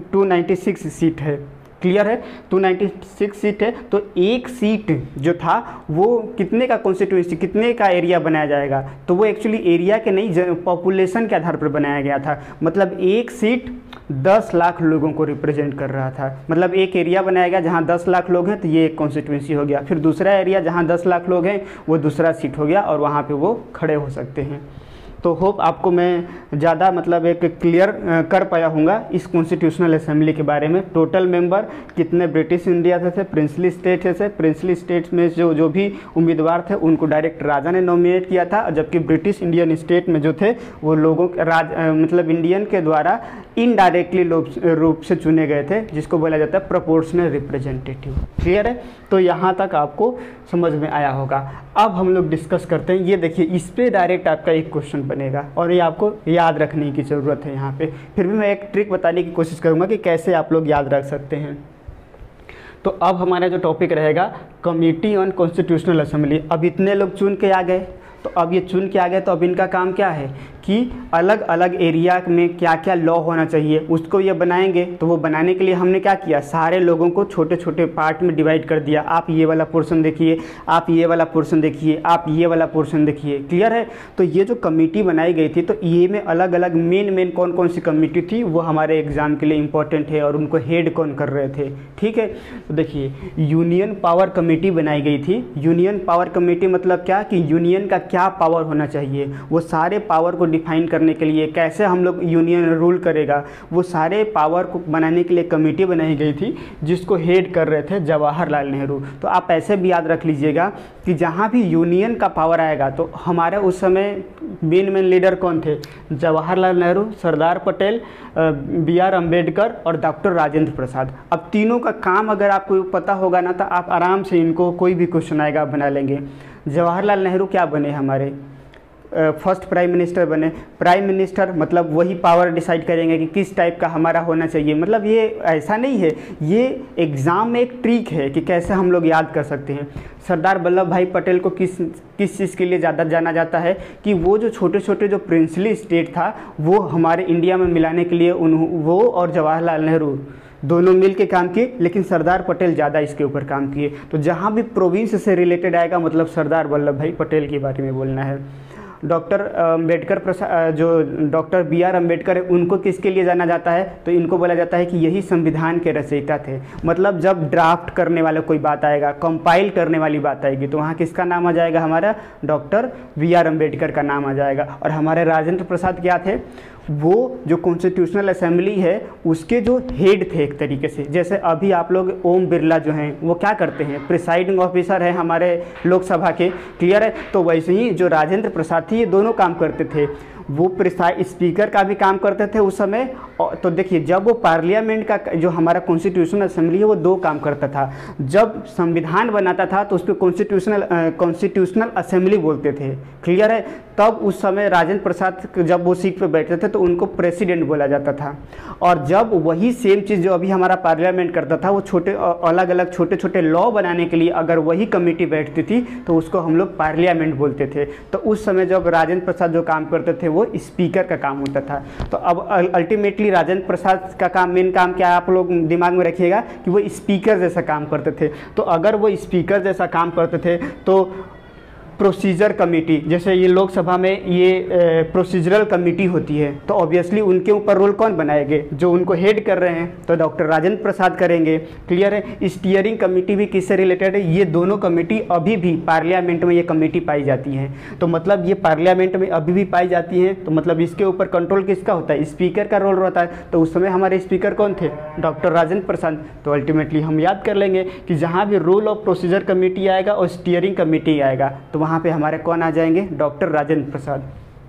296 सीट है, क्लियर है, 296 सीट है। तो एक सीट जो था वो कितने का कॉन्स्टिट्यूंसी, कितने का एरिया बनाया जाएगा? तो वो एक्चुअली एरिया के नहीं, पॉपुलेशन के आधार पर बनाया गया था। मतलब एक सीट 10 लाख लोगों को रिप्रेजेंट कर रहा था। मतलब एक एरिया बनाया गया जहाँ 10 लाख लोग हैं तो ये एक कॉन्स्टिट्यूंसी हो गया, फिर दूसरा एरिया जहाँ 10 लाख लोग हैं वो दूसरा सीट हो गया और वहाँ पे वो खड़े हो सकते हैं। तो होप आपको मैं ज़्यादा मतलब एक क्लियर कर पाया हूँगा इस कॉन्स्टिट्यूशनल असेंबली के बारे में। टोटल मेंबर कितने ब्रिटिश इंडिया से थे, प्रिंसली स्टेट से, प्रिंसली स्टेट में जो भी उम्मीदवार थे उनको डायरेक्ट राजा ने नॉमिनेट किया था, जबकि ब्रिटिश इंडियन स्टेट में जो थे वो लोगों मतलब इंडियन के द्वारा इनडायरेक्टली रूप से चुने गए थे, जिसको बोला जाता है प्रोपोर्शनल रिप्रेजेंटेटिव। क्लियर है? तो यहाँ तक आपको समझ में आया होगा। अब हम लोग डिस्कस करते हैं, ये देखिए इस पे डायरेक्ट आपका एक क्वेश्चन बनेगा और ये आपको याद रखने की ज़रूरत है यहाँ पे। फिर भी मैं एक ट्रिक बताने की कोशिश करूँगा कि कैसे आप लोग याद रख सकते हैं। तो अब हमारा जो टॉपिक रहेगा कमेटी ऑन कॉन्स्टिट्यूशनल असेंबली। अब इतने लोग चुन के आ गए, तो अब ये चुन के आ गए तो अब इनका काम क्या है कि अलग अलग एरिया में क्या क्या लॉ होना चाहिए उसको ये बनाएंगे। तो वो बनाने के लिए हमने क्या किया, सारे लोगों को छोटे छोटे पार्ट में डिवाइड कर दिया। आप ये वाला पोर्शन देखिए, आप ये वाला पोर्शन देखिए, आप ये वाला पोर्शन देखिए। क्लियर है? तो ये जो कमेटी बनाई गई थी तो ये में अलग अलग मेन कौन कौन सी कमेटी थी वो हमारे एग्जाम के लिए इंपॉर्टेंट है और उनको हेड कौन कर रहे थे। ठीक है? तो देखिए यूनियन पावर कमेटी बनाई गई थी। यूनियन पावर कमेटी मतलब क्या कि यूनियन का क्या पावर होना चाहिए, वो सारे पावर को डिफाइन करने के लिए कैसे हम लोग यूनियन रूल करेगा, वो सारे पावर को बनाने के लिए कमेटी बनाई गई थी जिसको हेड कर रहे थे जवाहरलाल नेहरू। तो आप ऐसे भी याद रख लीजिएगा कि जहाँ भी यूनियन का पावर आएगा तो हमारे उस समय मेन लीडर कौन थे, जवाहरलाल नेहरू, सरदार पटेल, BR अम्बेडकर और डॉक्टर राजेंद्र प्रसाद। अब तीनों का काम अगर आपको पता होगा ना तो आप आराम से इनको कोई भी क्वेश्चन आएगा आप बना लेंगे। जवाहरलाल नेहरू क्या बने, हमारे फर्स्ट प्राइम मिनिस्टर बने। प्राइम मिनिस्टर मतलब वही पावर डिसाइड करेंगे कि किस टाइप का हमारा होना चाहिए। मतलब ये ऐसा नहीं है, ये एग्ज़ाम में एक ट्रिक है कि कैसे हम लोग याद कर सकते हैं। सरदार वल्लभ भाई पटेल को किस चीज़ के लिए ज़्यादा जाना जाता है कि वो जो छोटे छोटे जो प्रिंसली स्टेट था वो हमारे इंडिया में मिलाने के लिए वो और जवाहरलाल नेहरू दोनों मिल के काम किए, लेकिन सरदार पटेल ज़्यादा इसके ऊपर काम किए। तो जहाँ भी प्रोविंस से रिलेटेड आएगा मतलब सरदार वल्लभ भाई पटेल के बारे में बोलना है। डॉक्टर अम्बेडकर प्रसाद, जो डॉक्टर BR अम्बेडकर है, उनको किसके लिए जाना जाता है तो इनको बोला जाता है कि यही संविधान के रचयिता थे। मतलब जब ड्राफ्ट करने वाला कोई बात आएगा, कंपाइल करने वाली बात आएगी तो वहाँ किसका नाम आ जाएगा, हमारा डॉक्टर BR अम्बेडकर का नाम आ जाएगा। और हमारे राजेंद्र प्रसाद क्या थे, वो जो कॉन्स्टिट्यूशनल असेंबली है उसके जो हेड थे एक तरीके से। जैसे अभी आप लोग ओम बिरला जो हैं वो क्या करते हैं, प्रिसाइडिंग ऑफिसर है हमारे लोकसभा के, क्लियर है। तो वैसे ही जो राजेंद्र प्रसाद थे ये दोनों काम करते थे, वो स्पीकर का भी काम करते थे उस समय। तो देखिए जब वो पार्लियामेंट का जो हमारा कॉन्स्टिट्यूशनल असेंबली है वो दो काम करता था। जब संविधान बनाता था तो उसको कॉन्स्टिट्यूशनल असेंबली बोलते थे, क्लियर है। तब उस समय राजेंद्र प्रसाद जब वो सीट पर बैठते थे तो उनको प्रेसिडेंट बोला जाता था। और जब वही सेम चीज़ जो अभी हमारा पार्लियामेंट करता था, वो अलग अलग छोटे छोटे लॉ बनाने के लिए अगर वही कमेटी बैठती थी तो उसको हम लोग पार्लियामेंट बोलते थे। तो उस समय जब राजेंद्र प्रसाद जो काम करते थे वो स्पीकर का काम होता था। तो अब अल्टीमेटली राजेंद्र प्रसाद का काम, मेन काम क्या है आप लोग दिमाग में रखिएगा कि वो स्पीकर जैसा काम करते थे। तो अगर वो स्पीकर जैसा काम करते थे तो प्रोसीजर कमेटी, जैसे ये लोकसभा में ये प्रोसीजरल कमेटी होती है, तो ऑब्वियसली उनके ऊपर रूल कौन बनाएंगे, जो उनको हेड कर रहे हैं तो डॉक्टर राजेंद्र प्रसाद करेंगे, क्लियर है। स्टीयरिंग कमेटी भी किससे रिलेटेड है, ये दोनों कमेटी अभी भी पार्लियामेंट में ये कमेटी पाई जाती है। तो मतलब ये पार्लियामेंट में अभी भी पाई जाती हैं, तो मतलब इसके ऊपर कंट्रोल किसका होता है, स्पीकर का रोल रहता है। तो उस समय हमारे स्पीकर कौन थे, डॉक्टर राजेंद्र प्रसाद। तो अल्टीमेटली हम याद कर लेंगे कि जहाँ भी रूल ऑफ प्रोसीजर कमेटी आएगा और स्टीयरिंग कमेटी आएगा तो वहाँ पे हमारे कौन आ जाएंगे, डॉक्टर राजेंद्र प्रसाद।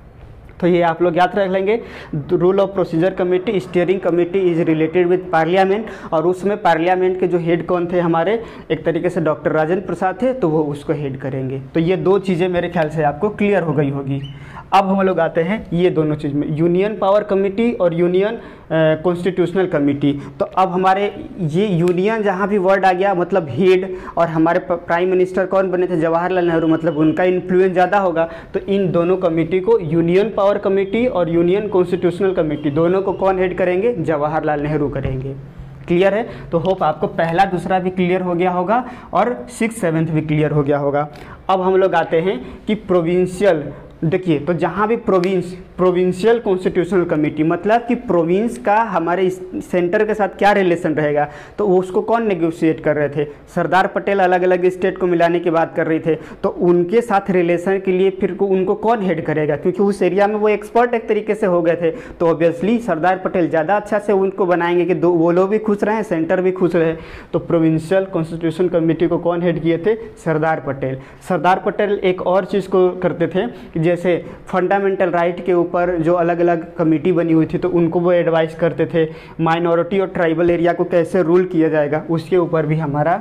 तो ये आप लोग याद रख लेंगे। Rule of procedure committee, steering committee is related with parliament, और उसमें पार्लियामेंट के जो हेड कौन थे हमारे, एक तरीके से डॉक्टर राजेंद्र प्रसाद थे, तो वो उसको हेड करेंगे। तो ये दो चीज़ें मेरे ख्याल से आपको क्लियर हो गई होगी। अब हम लोग आते हैं ये दोनों चीज़ में, यूनियन पावर कमेटी और यूनियन कॉन्स्टिट्यूशनल कमेटी। तो अब हमारे ये यूनियन जहाँ भी वर्ड आ गया मतलब हेड, और हमारे प्राइम मिनिस्टर कौन बने थे, जवाहरलाल नेहरू, मतलब उनका इन्फ्लुएंस ज़्यादा होगा। तो इन दोनों कमेटी को यूनियन पावर कमेटी और यूनियन कॉन्स्टिट्यूशनल कमेटी दोनों को कौन हेड करेंगे, जवाहरलाल नेहरू करेंगे, क्लियर है। तो होप आपको पहला दूसरा भी क्लियर हो गया होगा और 6th 7th भी क्लियर हो गया होगा। अब हम लोग आते हैं कि प्रोविंशियल, देखिए तो जहाँ भी प्रोविंशियल कॉन्स्टिट्यूशनल कमेटी, मतलब कि प्रोविंस का हमारे सेंटर के साथ क्या रिलेशन रहेगा, तो उसको कौन नेगोशिएट कर रहे थे, सरदार पटेल अलग अलग स्टेट को मिलाने की बात कर रहे थे। तो उनके साथ रिलेशन के लिए फिर उनको कौन हेड करेगा, क्योंकि उस एरिया में वो एक्सपर्ट एक तरीके से हो गए थे। तो ऑब्वियसली सरदार पटेल ज़्यादा अच्छा से उनको बनाएंगे कि वो लोग भी खुश रहें, सेंटर भी खुश रहे। तो प्रोविंशियल कॉन्स्टिट्यूशन कमेटी को कौन हेड किए थे, सरदार पटेल। सरदार पटेल एक और चीज़ को करते थे कि जैसे फंडामेंटल राइट के ऊपर जो अलग अलग कमेटी बनी हुई थी तो उनको वो एडवाइस करते थे। माइनॉरिटी और ट्राइबल एरिया को कैसे रूल किया जाएगा उसके ऊपर भी हमारा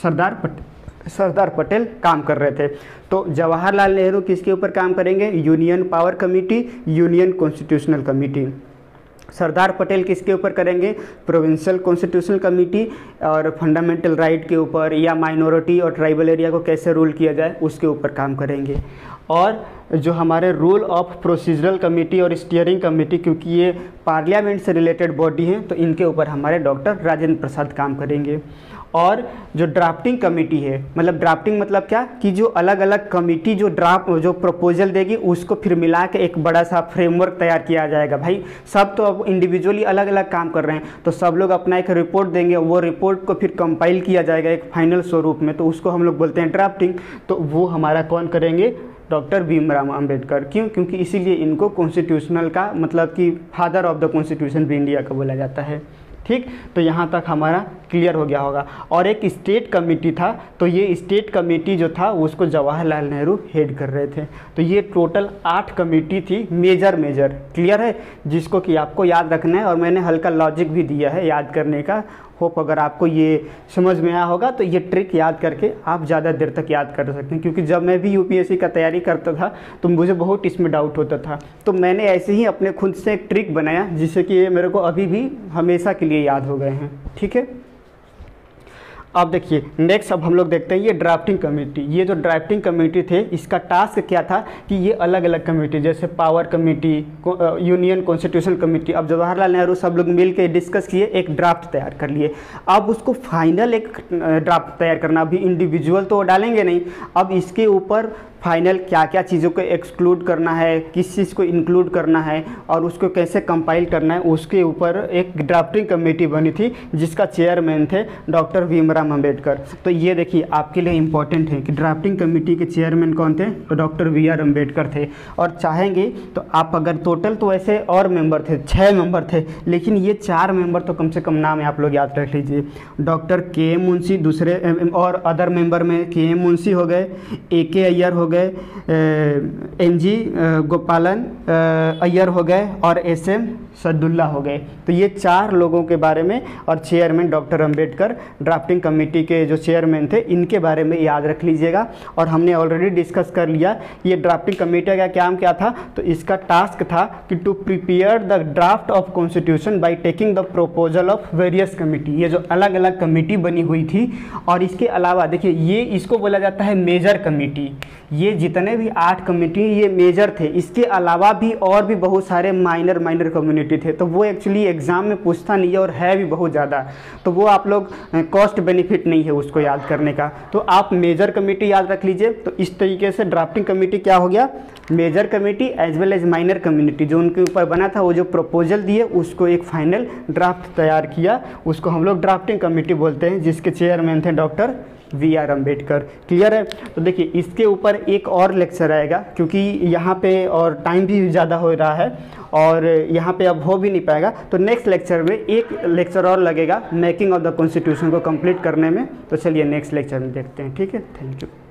सरदार पटेल काम कर रहे थे। तो जवाहरलाल नेहरू किसके ऊपर काम करेंगे, union power committee, union constitutional committee. Sardar Patel किसके ऊपर करेंगे, प्रोविंशियल कॉन्स्टिट्यूशनल कमेटी और फंडामेंटल राइट के ऊपर, या माइनॉरिटी और ट्राइबल एरिया को कैसे रूल किया जाए उसके ऊपर काम करेंगे। और जो हमारे रूल ऑफ प्रोसीजरल कमेटी और स्टीयरिंग कमेटी, क्योंकि ये पार्लियामेंट से रिलेटेड बॉडी हैं तो इनके ऊपर हमारे डॉक्टर राजेंद्र प्रसाद काम करेंगे। और जो ड्राफ्टिंग कमेटी है, मतलब ड्राफ्टिंग मतलब क्या कि जो अलग अलग कमेटी जो प्रपोजल देगी उसको फिर मिला के एक बड़ा सा फ्रेमवर्क तैयार किया जाएगा। भाई सब तो अब इंडिविजुअली अलग अलग काम कर रहे हैं, तो सब लोग अपना एक रिपोर्ट देंगे, वो रिपोर्ट को फिर कंपाइल किया जाएगा एक फाइनल स्वरूप में, तो उसको हम लोग बोलते हैं ड्राफ्टिंग। तो वो हमारा कौन करेंगे, डॉक्टर भीमराव अंबेडकर। क्यों, क्योंकि इसीलिए इनको कॉन्स्टिट्यूशनल का मतलब कि फादर ऑफ द कॉन्स्टिट्यूशन भी इंडिया का बोला जाता है। ठीक, तो यहाँ तक हमारा क्लियर हो गया होगा। और एक स्टेट कमेटी था, तो ये स्टेट कमेटी जो था उसको जवाहरलाल नेहरू हेड कर रहे थे। तो ये टोटल 8 कमेटी थी, मेजर क्लियर है, जिसको कि आपको याद रखना है। और मैंने हल्का लॉजिक भी दिया है याद करने का। होप अगर आपको ये समझ में आया होगा तो ये ट्रिक याद करके आप ज़्यादा देर तक याद कर सकते हैं। क्योंकि जब मैं भी यूपीएससी का तैयारी करता था तो मुझे बहुत इसमें डाउट होता था, तो मैंने ऐसे ही अपने खुद से एक ट्रिक बनाया जिससे कि ये मेरे को अभी भी हमेशा के लिए याद हो गए हैं। ठीक है, अब देखिए नेक्स्ट अब हम लोग देखते हैं ये ड्राफ्टिंग कमेटी। ये जो ड्राफ्टिंग कमेटी थे इसका टास्क क्या था कि ये अलग अलग कमेटी जैसे power committee, union constitution committee, अब जवाहरलाल नेहरू सब लोग मिल के डिस्कस किए, एक ड्राफ्ट तैयार कर लिए। अब उसको फाइनल एक ड्राफ्ट तैयार करना, अभी इंडिविजुअल तो डालेंगे नहीं, अब इसके ऊपर फाइनल क्या क्या चीज़ों को एक्सक्लूड करना है, किस चीज़ को इंक्लूड करना है और उसको कैसे कंपाइल करना है, उसके ऊपर एक ड्राफ्टिंग कमेटी बनी थी जिसका चेयरमैन थे डॉक्टर भीमराव भीमराव अंबेडकर। तो ये देखिए आपके लिए इम्पोर्टेंट है कि ड्राफ्टिंग कमेटी के चेयरमैन कौन थे, तो डॉक्टर वी.आर. अम्बेडकर थे। और चाहेंगे तो आप अगर टोटल तो ऐसे और मेंबर थे, 6 मेंबर थे, लेकिन ये 4 मेंबर तो कम से कम नाम है आप लोग याद रख लीजिए। डॉक्टर के एम मुंशी दूसरे, और अदर मेंबर में के एम मुंशी हो गए, ए के अय्यर हो गए, एन जी गोपालन अय्यर हो गए और एस एम सदुल्ला हो गए। तो ये 4 लोगों के बारे में, और chairman doctor Ambedkar drafting committee के जो चेयरमैन थे इनके बारे में याद रख लीजिएगा। और हमने ऑलरेडी डिस्कस कर लिया ये ड्राफ्टिंग कमेटी का काम क्या था। तो इसका टास्क था कि to prepare the draft of constitution by taking the proposal of various committee. ये जो अलग अलग कमेटी बनी हुई थी, और इसके अलावा देखिए ये इसको बोला जाता है मेजर कमेटी। ये जितने भी 8 कमेटी ये मेजर थे, इसके अलावा भी और भी बहुत सारे माइनर कम्युनिटी थे। तो वो एक्चुअली एग्जाम में पूछता नहीं है और है भी बहुत ज़्यादा, तो वो आप लोग कॉस्ट बेनिफिट नहीं है उसको याद करने का। तो आप मेजर कमेटी याद रख लीजिए। तो इस तरीके से ड्राफ्टिंग कमेटी क्या हो गया, major committee as well as minor community, जो उनके ऊपर बना था वो जो प्रपोजल दिए उसको एक फाइनल ड्राफ्ट तैयार किया, उसको हम लोग ड्राफ्टिंग कमेटी बोलते हैं, जिसके चेयरमैन थे डॉक्टर वी.आर. अम्बेडकर। क्लियर है। तो देखिए इसके ऊपर एक और लेक्चर आएगा, क्योंकि यहाँ पे और टाइम भी ज़्यादा हो रहा है और यहाँ पे अब हो भी नहीं पाएगा। तो नेक्स्ट लेक्चर में एक लेक्चर और लगेगा मेकिंग ऑफ द कॉन्स्टिट्यूशन को कंप्लीट करने में। तो चलिए नेक्स्ट लेक्चर में देखते हैं। ठीक है, थैंक यू।